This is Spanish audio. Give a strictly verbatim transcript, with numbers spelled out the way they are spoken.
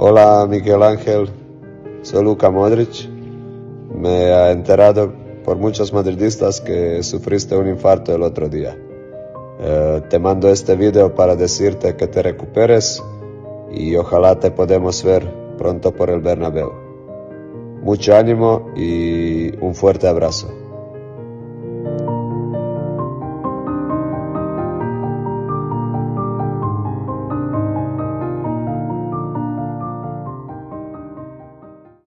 Hola Miguel Ángel, soy Luka Modric. Me he enterado por muchos madridistas que sufriste un infarto el otro día. Eh, te mando este video para decirte que te recuperes y ojalá te podamos ver pronto por el Bernabéu. Mucho ánimo y un fuerte abrazo.